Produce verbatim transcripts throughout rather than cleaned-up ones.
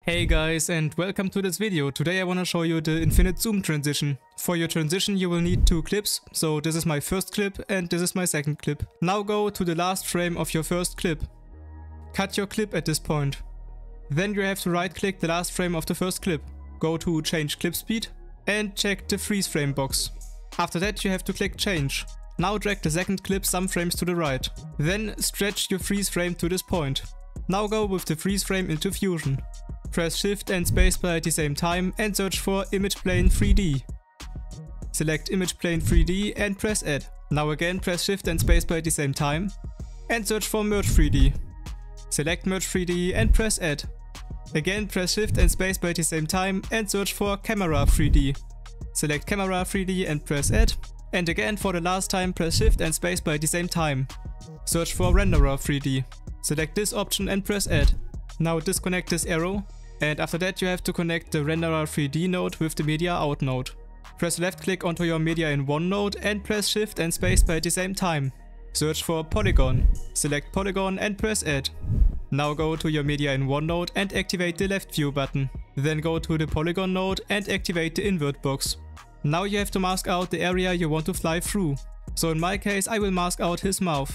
Hey guys, and welcome to this video. Today I want to show you the infinite zoom transition. For your transition you will need two clips, so this is my first clip and this is my second clip. Now go to the last frame of your first clip. Cut your clip at this point. Then you have to right click the last frame of the first clip. Go to change clip speed and check the freeze frame box. After that you have to click change. Now drag the second clip some frames to the right. Then stretch your freeze frame to this point. Now go with the freeze frame into Fusion. Press Shift and Spacebar at the same time and search for Image Plane three D. Select Image Plane three D and press Add. Now again press Shift and Spacebar at the same time and search for Merge three D. Select Merge three D and press Add. Again press Shift and Spacebar at the same time and search for Camera three D. Select Camera three D and press Add. And again for the last time press Shift and Spacebar at the same time. Search for Renderer three D. Select this option and press Add. Now disconnect this arrow. And after that you have to connect the Renderer three D node with the Media Out node. Press left click onto your Media in one node and press Shift and Spacebar at the same time. Search for Polygon. Select Polygon and press Add. Now go to your Media in one node and activate the left view button. Then go to the Polygon node and activate the invert box. Now you have to mask out the area you want to fly through. So in my case I will mask out his mouth.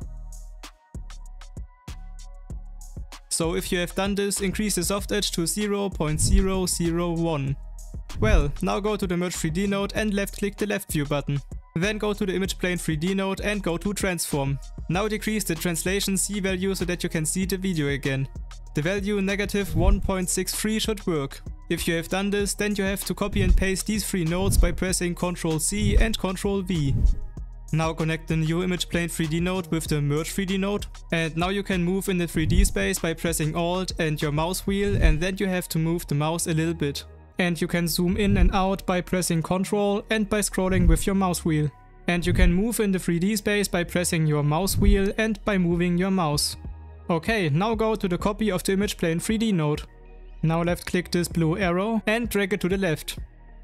So if you have done this, increase the soft edge to zero point zero zero one. Well, now go to the Merge three D node and left click the left view button. Then go to the Image Plane three D node and go to Transform. Now decrease the translation C value so that you can see the video again. The value negative one point six three should work. If you have done this, then you have to copy and paste these three nodes by pressing control C and control V. Now connect the new Image Plane three D node with the Merge three D node. And now you can move in the three D space by pressing Alt and your mouse wheel, and then you have to move the mouse a little bit. And you can zoom in and out by pressing Control and by scrolling with your mouse wheel. And you can move in the three D space by pressing your mouse wheel and by moving your mouse. Okay, now go to the copy of the Image Plane three D node. Now left click this blue arrow and drag it to the left.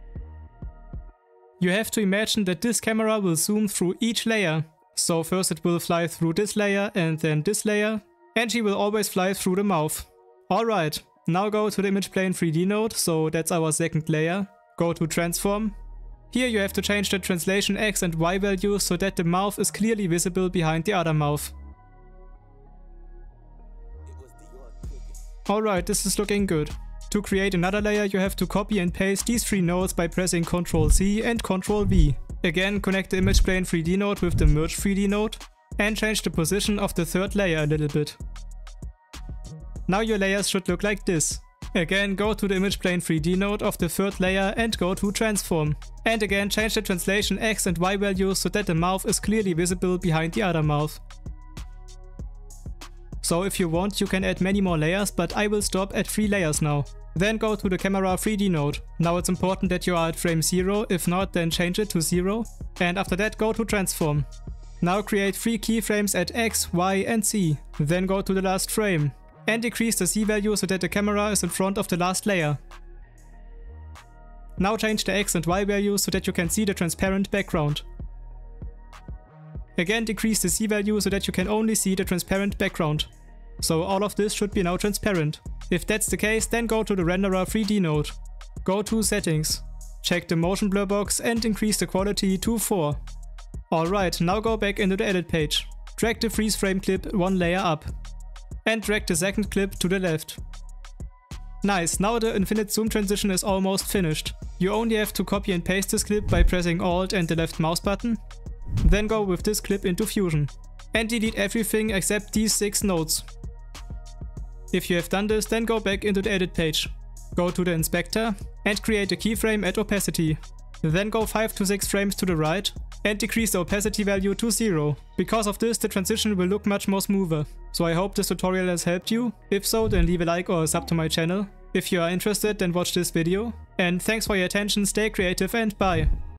You have to imagine that this camera will zoom through each layer. So first it will fly through this layer and then this layer. And she will always fly through the mouth. Alright, now go to the Image Plane three D node, so that's our second layer. Go to Transform. Here you have to change the translation X and Y values so that the mouth is clearly visible behind the other mouth. Alright, this is looking good. To create another layer you have to copy and paste these three nodes by pressing control C and control V. Again connect the Image Plane three D node with the Merge three D node and change the position of the third layer a little bit. Now your layers should look like this. Again go to the Image Plane three D node of the third layer and go to Transform. And again change the translation X and Y values so that the mouth is clearly visible behind the other mouth. So if you want you can add many more layers, but I will stop at three layers now. Then go to the Camera three D node. Now it's important that you are at frame zero, if not then change it to zero. And after that go to Transform. Now create three keyframes at X, Y and Z. Then go to the last frame. And decrease the Z value so that the camera is in front of the last layer. Now change the X and Y values so that you can see the transparent background. Again decrease the Z value so that you can only see the transparent background. So all of this should be now transparent. If that's the case, then go to the Renderer three D node. Go to Settings. Check the motion blur box and increase the quality to four. Alright, now go back into the edit page. Drag the freeze frame clip one layer up. And drag the second clip to the left. Nice, now the infinite zoom transition is almost finished. You only have to copy and paste this clip by pressing Alt and the left mouse button. Then go with this clip into Fusion. And delete everything except these six nodes. If you have done this, then go back into the edit page. Go to the inspector and create a keyframe at opacity. Then go five to six frames to the right and decrease the opacity value to zero. Because of this the transition will look much more smoother. So I hope this tutorial has helped you. If so, then leave a like or a sub to my channel. If you are interested, then watch this video. And thanks for your attention, stay creative and bye!